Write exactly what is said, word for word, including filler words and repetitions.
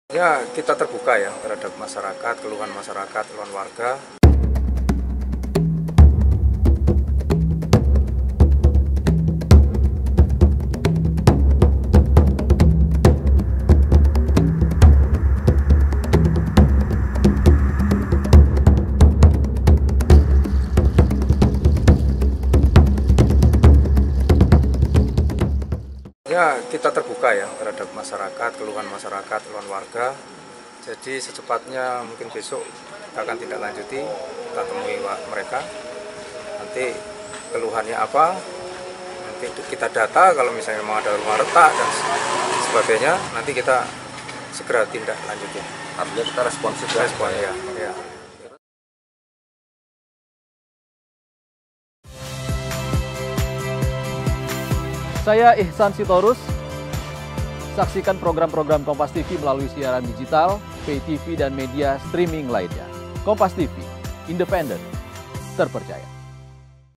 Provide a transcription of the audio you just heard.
Ya, kita terbuka ya terhadap masyarakat, keluhan masyarakat, keluhan warga. Ya, kita terbuka ya terhadap masyarakat, keluhan masyarakat, keluhan warga. Jadi secepatnya mungkin besok kita akan tindak lanjuti, kita temui mereka. Nanti keluhannya apa, nanti kita data kalau misalnya memang ada rumah retak dan sebagainya, nanti kita segera tindak lanjuti. Artinya kita responsif Respon ya. ya. Saya Ihsan Sitorus. Saksikan program-program Kompas T V melalui siaran digital, pay T V dan media streaming lainnya. Kompas T V, independen, terpercaya.